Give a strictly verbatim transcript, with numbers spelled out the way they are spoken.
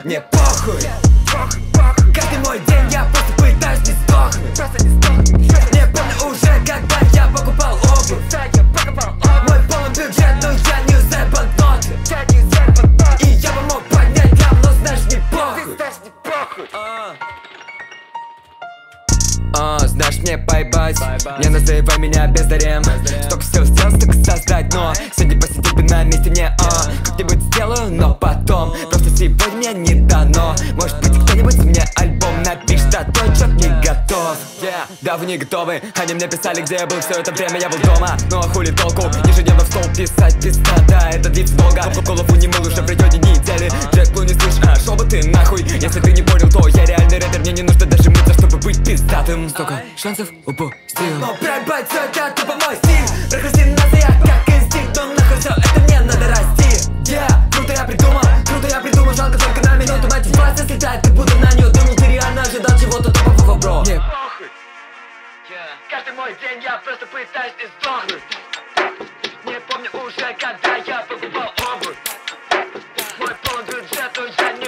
Мне похуй, каждый мой день я просто пытаюсь не сдохнуть. Не помню уже, когда я покупал обувь. Мой полный бюджет, но я не юзаю банкноты. И я бы мог поднять лям, но знаешь, мне похуй. А, знаешь, мне поебать, не называй меня бездарем. Столько всего сделал, столько создать, но сегодня посидеть бы на месте мне, а как-нибудь сделаю, но потом. Просто сегодня мне не дано. Может быть, кто-нибудь мне альбом напишет, а то чё-то не готов. Yeah, да вы не готовы, они мне писали, где я был все это время, я был дома. Ну а хули толку, ежедневно в стол писать пизда, да, это длится долго. Голову не мыл уже в районе недели. Джек Лу не слышь, а шо бы ты нахуй. Если ты не понял, то я реальный рэпер, мне не нужно даже мыться, чтобы быть пиздатым. Столько шансов упустил. Но проебать все это тупо мой стиль. Прокрастинация как инстинкт, но нахуй все это мне надо расти. Yeah, круто я придумал, круто я придумал, жалко только на минуту. Мотивация слетает, как будто на нее дунул. Ты реально ожидал чего-то топового, бро. Мне похуй. Каждый мой день я просто пытаюсь не сдохнуть. Не помню уже, когда я покупал обувь. Мой полный бюджет, но я не